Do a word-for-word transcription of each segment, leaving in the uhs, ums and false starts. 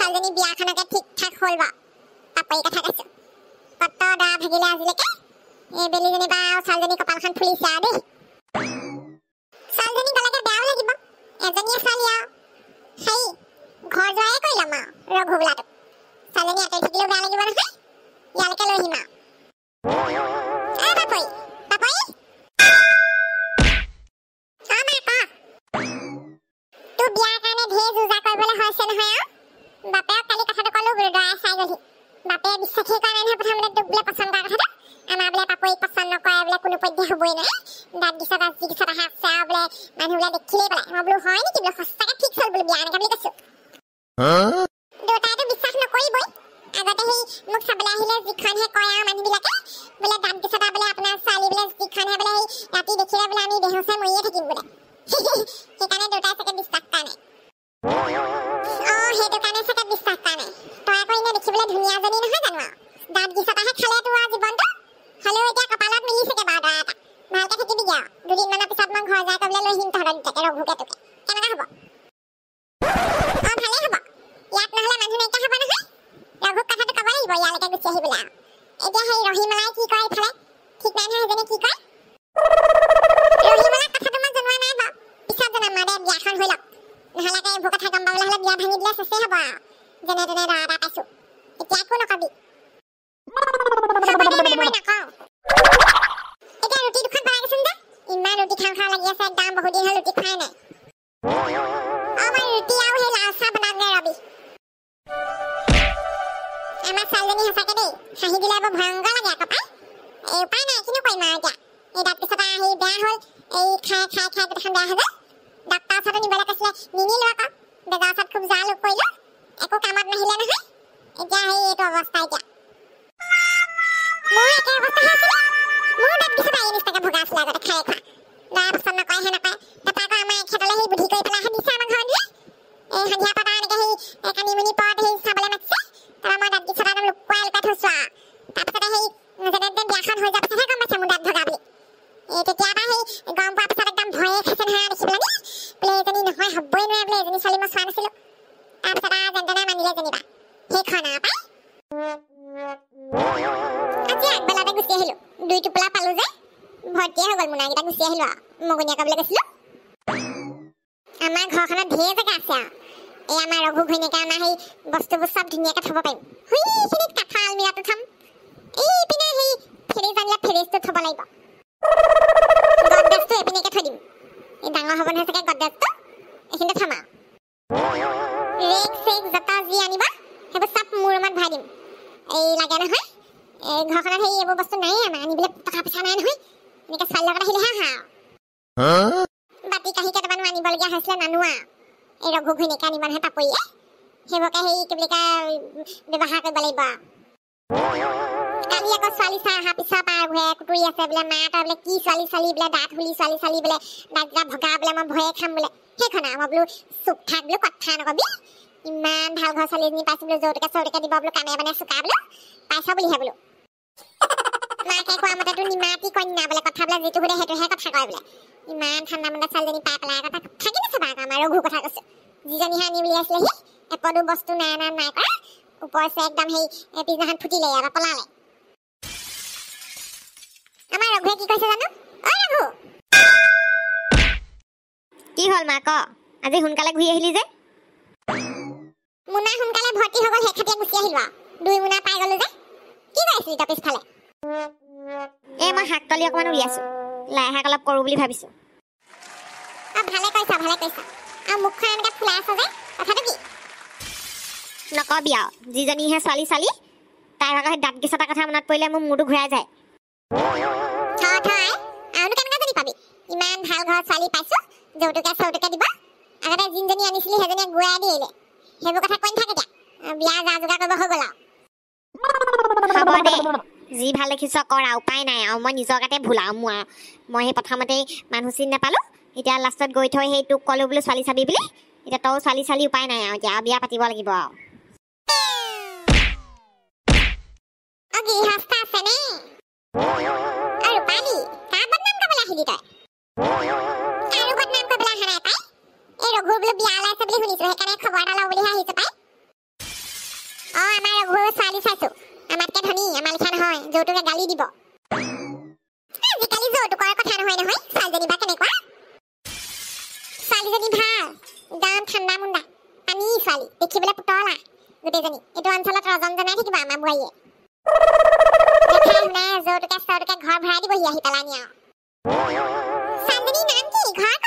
सालजनी बिया खानाके ठीक ठाक होल बा पापई कथा कस कत डा भगिले आजिलेके ए बेली जनी बा सालजनी कपालखान फुलिसा दे सालजनी गलाके बेयाव লাগিব एजनी सालिया हाय घर जाय कइलामा रघुबलाट सालजनी आते थिकिलो बेया লাগিব নহয় यालके लहिमा आ पापई पापई आमा का तू बिया काने ढेर जुजा करबले हसे নহয় बापे काली कथाটো কলো গুৰুদৰা চাই গলি बापे বিশ্বাসী কাৰণে নহয় প্ৰথমতে দুবলে পছন্দ কৰা কথাটো আমাৰ বলে পাপই পছন্দ নকৰে বলে কোনো পধ্যে হবই নাই দাঁত দিছা দাঁত দিছা হাসা বলে মানুহলে দেখিলে বলে মই বলো হয় নেকি বলে সঁচাকে ঠিক হল বলে বিয়া নাকে বলে কৈছো দুটাইটো বিশ্বাস নকৰিবই আগতে সেই মোক চাবলে আহিলে যিখনহে কয় আৰু মানুহবিলাকে বলে দাঁত দিছা বলে আপোনাৰ চালি বলে যিখনহে বলে ৰাতি দেখিলে বলে আমি বেহুচে মৰিয়ে থাকিম বলে সেইকাৰণে দুটাই চাগে বিশ্বাস কৰা নাই অ হেতু কাৰণে চাগে বিশ্বাস কৰা নাই তই আকৌ ইনে দেখিবলে ধুনীয়া জনী নহয় জানো দাঁত দিছাহে খালে তোৰ জীৱনটো হলেও এতিয়া কপালত মিলি চাগে বাৰটা এটা ভালকে থাকিবি গিয়া দুদিন মানৰ পিছত মই ঘৰ যাই কবলে লৈ হিম তহঁতৰ দুটাকে ৰঘুকে তোকে কেনেকুৱা হ'ব অ ভালে হ'ব ইয়াত নহলে মানুহ নাইকিয়া হ'ব নহয় ৰঘুক কথাটো ক'ব লাগিব ইয়ালৈকে গুচি আহিবলৈ এতিয়া সেই ৰহিমলাই কি কয় ইফালে ঠিক নাই নহয় সেইজনী কি কয় ৰহিমলাই কথাটো মই জনোৱা নাই বাৰু পিছত জনাম মানে বিয়াখন হৈ লওক নহ'লে এইবোৰ কথা গম পাবলৈ হ'লে বিয়া ভাঙি দিলে চেচেই হ'ব আৰু যেনে তেনে দৰা এটা পাইছো এতিয়া একো নকবি এতিয়া ৰুটি দুখন বনাই গৈছোন যে ইমান ৰুটি খাওঁ খাওঁ লাগি আছে একদম বহুত দিন হ'ল ৰুটি খোৱাই নাই আমাৰ ৰুটি আৰু সেই লাল চাহ বনাম নে ৰবি আমাৰ ছোৱালীজনী সঁচাকে দেই হাঁহি দিলে বৰ ভয়ংকৰ লাগে আকৌ পাই এই উপায় নাই কিনো কৰিম আৰু এতিয়া এই তাৰপিছত আহি বেয়া হ'ল এই খাই খাই খাই গোটেইখন বেয়া হৈ গ'ল ডাক্তৰ ওচৰত নিবলৈ কৈছিলে নিনিলো আকৌ বেজাৰ ওচৰত খুব জাল কৰিলো একো কামত নাহিলে নহয় এতিয়া সেই এইটো অৱস্থা এতিয়া মোৰ একে অৱস্থা হৈছিলে মোৰ দাঁত দিছে এই নিচিনাকে ভগা আছিলে আগতে খাই খোৱা দৰা পচন্দ নকৰে হে নকৰে তাৰপৰা আকৌ আমাৰ এখেতলে সেই বুদ্ধি কৰি পেলাইহে দিছে আমাৰ ঘৰত দিয়ে এই সন্ধিয়া পৰা এনেকে সেই কানিমুনি পৰত সেই চাবলৈ মাতিছে তাৰপৰা মই দাঁত দিছে একদম লুকুৱাই লুকুৱাই থৈছো আৰু তাৰপিছতে সেই যেনে তেনে বিয়াখন হৈ যোৱাৰ পিছতহে গম পাইছে মোৰ দাঁত ভগা বুলি এই তেতিয়াৰ পৰা সেই গম পোৱাৰ পিছত একদম ভয়ে খাইছে নহয় দেখিবলৈ নি বোলে এজনী নহয় হ'বই নোৱাৰে বোলে এজনী ছোৱালী মই চোৱা নাছিলো তাৰপিছত আৰু যেন তেনে মানিলে যেনিবা সেইখন আৰু পাই আজি আগবেলাতে গুচি আহিলো দুই টোপোলা পালো যে ভৰ্তিয়ে হৈ গ'ল মোনাকেইটা গুচি আহিলো আৰু মগনীয়া ক'বলৈ গৈছিলো আমাৰ ঘৰখনত ঢেৰ জেগা আছে আৰু এই আমাৰ ৰঘু ঘৈণীয়েকে আমাৰ সেই বস্তুবোৰ চব ধুনীয়াকৈ থ'ব পাৰিম সেইখিনিত কাঠৰ আলমিৰাটো থ'ম এইপিনে সেই ফ্ৰিজ আনিলে ফ্ৰিজটো থ'ব লাগিব গডৰেজটো এইপিনেকে থৈ দিম এই ডাঙৰ হ'ব নহয় চাগে গডৰেজটো এইখিনিতে থ'ম আৰু ৰেক চেক জোতা যি আনিবা সেইবোৰ চব মোৰ ৰুমত ভৰাই দিম এই লাগে নহয় এই ঘৰখনত সেই এইবোৰ বস্তু নাই আমাৰ আনিবলৈ টকা পইচা নাই নহয় এনেকৈ ছোৱালীৰ লগত আহিলেহে আহা বাতি কাঁহী কেইটামানো আনিবলগীয়া হৈছিলে নানো আৰু এই ৰঘু ঘৈণীয়েকে আনিব নহয় পাপৰিয়ে সেইবোৰকে সেই কি বুলি কয় ব্যৱহাৰ কৰিব লাগিব আৰু কালি আকৌ ছোৱালী চাই অহাৰ পিছৰ পৰা ঘূৰাই কুটুৰি আছে বোলে মা তই বোলে কি ছোৱালী ছোৱালী বোলে দাঁত হুলি ছোৱালী ছোৱালী বোলে দাঁতকেইটা ভগা বোলে মই ভয়ে খাম বোলে সেইখন আৰু মই বোলো চুপ থাক বোলো কথা নকবি ইমান ভাল ঘৰ ছোৱালী এজনী পাইছো বোলো যৌতুকে চৌতুকে দিব বোলো কামে মানে চুকা বোলো পাইছা বুলিহে বোলো মাকে কোৱা মতেতো নিমাতি কন্যা বোলে কথা বোলে যিটো সোধে সেইটোহে কথা কয় বোলে ইমান ঠাণ্ডা মাণ্ডা ছোৱালীজনী পাই পেলাই কথা থাকি নাচাবা আকৌ আমাৰ ৰঘুৰ কথা কৈছো যিজনীহে আনি উলিয়াইছিলেহি এপদো বস্তু নাই নাই নাই কৰা ওপৰছে একদম সেই পিছদিনাখন ফুটিলে ইয়াৰ পৰা পলালে আমাৰ ৰঘুৱে কি কৈছে জানো ঐ ৰঘু কি হ'ল মা ক আজি সোনকালে ঘূৰি আহিলি যে মুনা সোনকালে ভৰ্তি হৈ গ'ল সেই খাটিয়ে গুচি আহিলো আৰু দুই মুনা পাই গ'লো যে কি কৰিছিলি তই পিছফালে এই মই শাক তলি অকণমান উলিয়াইছো লাই শাক অলপ কৰোঁ বুলি ভাবিছোঁ অ ভালে কৰিছা ভালে কৰিছা আৰু মুখখন এনেকৈ ফুলাই আছ যে কথাটো কি নকবি আৰু যিজনীহে ছোৱালী ছোৱালী তাইৰ ভাগৰ সেই দাঁত গিচতা কথা মনত পৰিলে মোৰ মূৰটো ঘূৰাই যায় থ থই আৰুনো কেনেকৈ জানি পাবি ইমান ভাল ঘৰ ছোৱালী পাইছো যৌতুকে চৌতুকে দিব আগতে যিজনী আনিছিলি সেইজনীয়ে গুৱাই দি আহিলে সেইবোৰ কথা কৈ নাথাকে এতিয়া বিয়া যা যোগাৰ কৰিব হৈ গ'ল আৰু হ'ব দে যি ভাল দেখিছ কৰ আৰু উপায় নাই আৰু মই নিজৰ গাতে ভুল আৰু মোৰ মই সেই প্ৰথমতেই মানুহ চিনি নাপালোঁ এতিয়া লাষ্টত গৈ থৈ সেই তোক ক'লোঁ বোলো ছোৱালী চাবি বুলি এতিয়া তই ছোৱালী ছোৱালী উপায় নাই আৰু এতিয়া বিয়া পাতিব লাগিব আৰু গৃহস্থ আছেনে আৰু পালি কাৰ বদনাম কৰিবলৈ আহিলি তই আৰু বদনাম কৰিবলৈ অহা নাই পাই এই ৰঘুৰ বোলো বিয়া ওলাইছে বুলি শুনিছোঁ সেইকাৰণে খবৰ এটা লওঁ বুলিহে আহিছোঁ পাই ছোৱালী চাইছো আমাতকে ধনী আমাৰ লিখা নহয় যৌতুকে গালি দিব আজিকালি যৌতুকৰ কথা নহয় নহয় ছোৱালীজনী বা কেনেকুৱা ছোৱালীজনী ভাল একদম ঠাণ্ডা মুণ্ডা পানী ছোৱালী দেখিবলৈ পুতলা গোটেইজনী এইটো অঞ্চলত ৰজন জনাই থাকিব আমাৰ বোৱাৰীয়ে দেখা শুনা যৌতুকে চৌতুকে ঘৰ ভৰাই দিবহি আহি পেলানি আৰু ছোৱালীজনীৰ নাম কি ঘৰ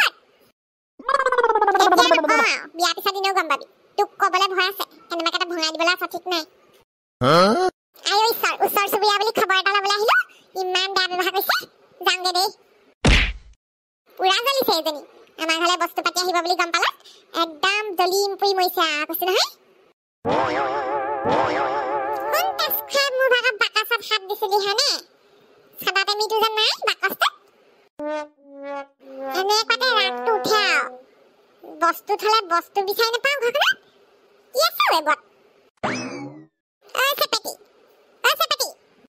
ক'ত বিয়া পিছত দিনেও গম পাবি তোক ক'বলৈ ভয় আছে কেনেবাকে এটা ভঙাই দিবলৈ আছে ঠিক নাই আই ঈশ্বৰ ওচৰ চুবুৰীয়া বুলি খবৰ এটা ল'বলৈ আহিলো ইমান বেয়া ব্যৱহাৰ কৰিছে যাওঁগে দেই পুৰা জ্বলিছে এজনী আমাৰ ঘৰলৈ বস্তু পাতি আহিব বুলি গম পালে একদম জ্বলি পুৰি মৰিছে কৈছো নহয় মোৰ ভাগত বাকচত হাত দিছিলি হেনে চাদাতে মিটো যেন নাই বাকচটো এনেকুৱাতে ৰাগটো উঠে আৰু বস্তু থলে বস্তু বিচাৰি নাপাওঁ ঘৰখনত কি আছে ৱেবত ঐ চেপেটি ঐ চেপেটি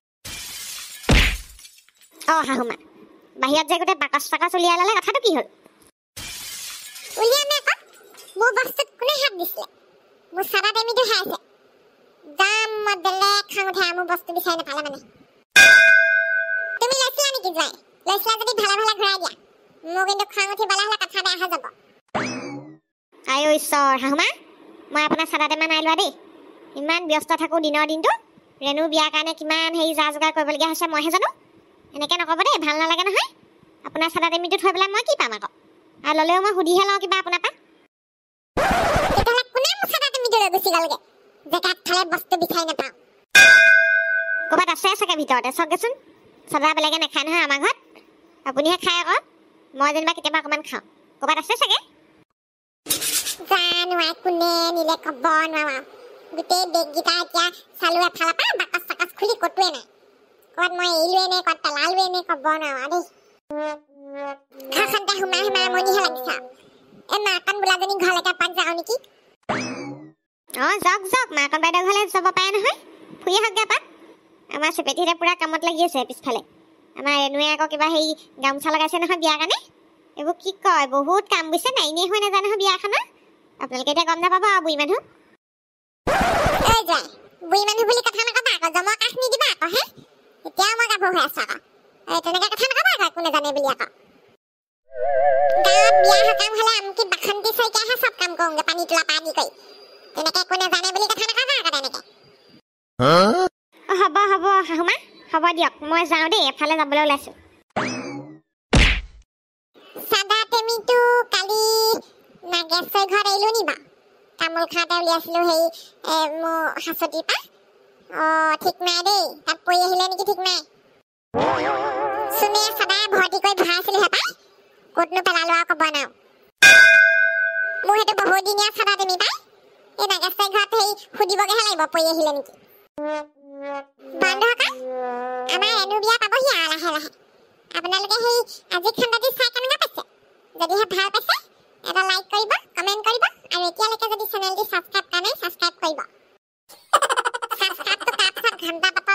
অ শাহুমা বাহিৰত যে গোটেই বাকচ চাকচ উলিয়াই ল'লে কথাটো কি হ'ল উলিয়াম আকৌ মোৰ বস্তুত কোনে হাত দিছিলে মোৰ চাদা টেমিটো হেৰাইছে দাম মই বেলেগ খাং উঠে মোৰ বস্তু বিচাৰি নাপালে মানে তুমি লৈছিলা নেকি জয় লৈছিলা যদি ভালে ভালে ঘূৰাই দিয়া মোৰ কিন্তু খাং উঠি পেলাই হ'লে কথা বেয়া হৈ যাব আই ঈশ্বৰ শাহুমা মই আপোনাৰ চাদা টেমা নাই লোৱা দেই ইমান ব্যস্ত থাকোঁ দিনৰ দিনটো ৰেণু বিয়াৰ কাৰণে কিমান হেৰি যা যোগাৰ কৰিবলগীয়া হৈছে মইহে জানো এনেকৈ নক'ব দেই ভাল নালাগে নহয় আপোনাৰ চাদা টেমিটো থৈ পেলাই মই কি পাম আকৌ আৰু ল'লেও মই সুধিহে লওঁ কিবা আপোনাৰ পৰা তেতিয়াহ'লে কোনে মোৰ চাদা টেমিটো লৈ গুচি গ'লগৈ জেগাত থলে বস্তু বিচাৰি নাপাওঁ ক'ৰবাত আছে চাগে ভিতৰতে চাওকগৈচোন চাদা বেলেগে নাখায় নহয় আমাৰ ঘৰত আপুনিহে খায় আকৌ মই যেনিবা কেতিয়াবা অকণমান খাওঁ ক'ৰবাত আছে চাগে জানো আই কোনে নিলে ক'ব নোৱাৰো গোটেই বেগকেইটা এতিয়া চালো এফালৰ পৰা বাকচ চাকচ খুলি ক'তোৱে নাই ক'ৰবাত মই এৰিলোৱে নে ক'ৰবাত পেলালোৱে নে ক'ব নোৱাৰো দেই ঘৰখনতে সোমাই সোমাই আমনিহে লাগিছে এই মাকন বোলাজনী ঘৰলৈকে এপাক যাওঁ নেকি অঁ যাওক যাওক মাকন বাইদেউ ঘৰলৈ যাব পাৰে নহয় ফুৰি আহকগৈ এপাক আমাৰ চেপেটিহঁতে পূৰা কামত লাগি আছে পিছফালে আমাৰ ৰেণুৱে আকৌ কিবা হেৰি গামোচা লগাইছে নহয় বিয়াৰ কাৰণে এইবোৰ কি কয় বহুত কাম বুজিছে নাই এনেই হৈ নাযায় নহয় বিয়াখনৰ আপোনালোকে এতিয়া গম নাপাব আৰু বুঢ়ী মানুহ এই যে বুঢ়ী মানুহ বুলি কথা নকবা আকৌ জমা কাষ নিদিবা আকৌ হে এতিয়াও মই গাভৰু হৈ আছো আকৌ এই তেনেকৈ কথা নকবা আকৌ একো নাজানে বুলি আকৌ গাঁৱত বিয়া সকাম হ'লে আমকি বাসন্তী শইকীয়াহে চব কাম কৰোঁগৈ পানী তোলা পা আদি কৰি তেনেকৈ একো নাজানে বুলি কথা নকবা আকৌ তেনেকৈ হ'ব হ'ব শাহুমা হ'ব দিয়ক মই যাওঁ দেই এফালে যাবলৈ ওলাইছোঁ চাদা টেমিটো কালি নাগেশ্বৰী ঘৰত এৰিলোঁ নি বাৰু তামোল খাওঁতে উলিয়াইছিলোঁ সেই মোৰ সাঁচতিৰ পৰা অঁ ঠিক নাই দেই তাত পৰি আহিলে নেকি ঠিক নাই চুনে চাদাই ভৰ্তি কৰি ভৰাইছিলোঁ হেপাই ক'তনো পেলালোঁ আৰু ক'ব নোৱাৰো মোৰ সেইটো বহুত দিনীয়া চাদা টেমি পাই এই নাগেশ্বৰী ঘৰত সেই সুধিবগৈহে লাগিব পৰি আহিলে নেকি বন্ধ কা আমাৰ ৰেণু বিয়া পাবহি আৰু লাহে লাহে আপোনালোকে সেই আজি খণ্ডটি চাই কেনেকুৱা পাইছে যদিহে ভাল পাইছে এটা লাইক কৰিব কমেণ্ট কৰিব আৰু এতিয়ালৈকে যদি চেনেলটি ছাবস্ক্ৰাইব কৰা নাই ছাবস্ক্ৰাইব কৰিব ছাবস্ক্ৰাইবটো কৰাৰ পাছত ঘণ্টা